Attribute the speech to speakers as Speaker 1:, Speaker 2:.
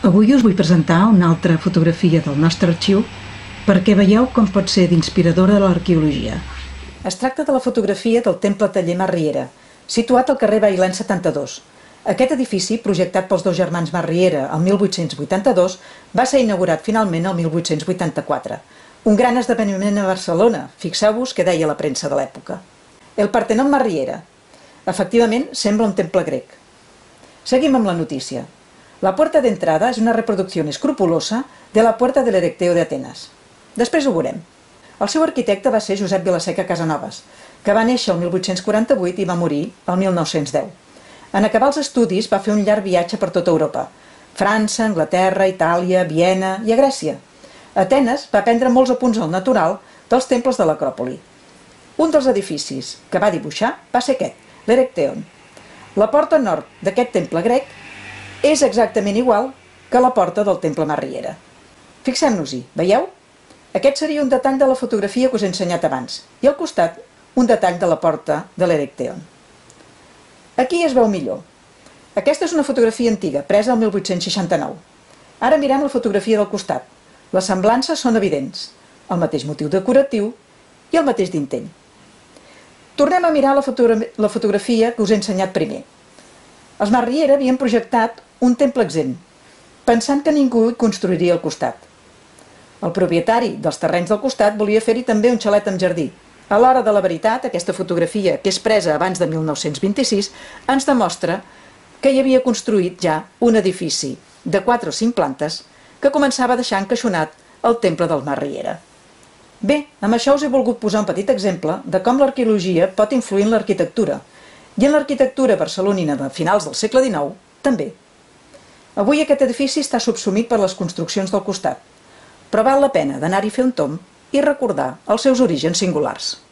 Speaker 1: Avui us vull presentar una altra fotografia del nostre arxiu perquè veieu com pot ser d'inspiradora de l'arqueologia. Es tracta de la fotografia del Temple Taller Mas Riera, situat al carrer Bailén 72. Aquest edifici, projectat pels dos germans Mas Riera el 1882, va ser inaugurat finalment el 1884. Un gran esdeveniment a Barcelona, fixeu-vos què deia la premsa de l'època. El Partenon Mas Riera. Efectivament, sembla un temple grec. Seguim amb la notícia. La puerta de entrada es una reproducción escrupulosa de la puerta del Erecteo de Atenas. Després ho veurem. El seu arquitecte va ser Josep Vilaseca Casanovas, que va néixer el 1848 i va morir el 1910. En acabar els estudis va fer un llarg viatge per tota Europa: França, Anglaterra, Itàlia, Viena i a Grècia. A Atenes va prendre molts apunts al natural dels temples de l'Acròpoli. Un dels edificis que va dibuixar va ser aquest, l'Erecteon. La porta nord d'aquest temple grec és exactament igual que la porta del Temple Mas Riera. Fixem-nos-hi, veieu? Aquest seria un detall de la fotografia que us he ensenyat abans, i al costat un detall de la porta de l'Erecteon. Aquí es veu millor. Aquesta és una fotografia antiga, presa el 1869. Ara mirem la fotografia del costat. Les semblances són evidents, el mateix motiu decoratiu i el mateix dintell. Tornem a mirar la fotografia que us he ensenyat primer. Els Mas Riera havien projectat un temple exempt, pensant que ningú hi construiria al costat. El propietari dels terrenys del costat volia fer-hi també un xalet amb jardí. A l'hora de la veritat, aquesta fotografia, que és presa abans de 1926, ens demostra que hi havia construït ja un edifici de 4 o 5 plantes que començava a deixar encaixonat el temple del Mas Riera. Bé, amb això us he volgut posar un petit exemple de com l'arqueologia pot influir en l'arquitectura, i en l'arquitectura barcelonina de finals del segle XIX també. Avui aquest edifici està subsumit per les construccions del costat, però val la pena d'anar-hi a fer un tomb i recordar els seus orígens singulars.